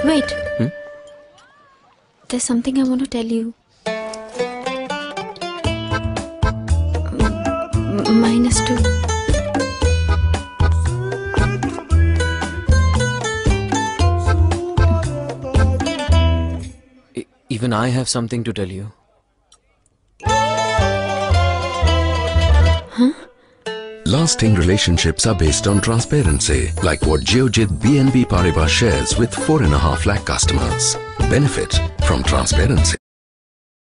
Wait. There's something I want to tell you. -2. Even I have something to tell you. Huh? Lasting relationships are based on transparency, like what Geojit BNP Paribas shares with 4.5 lakh customers. Benefit from transparency.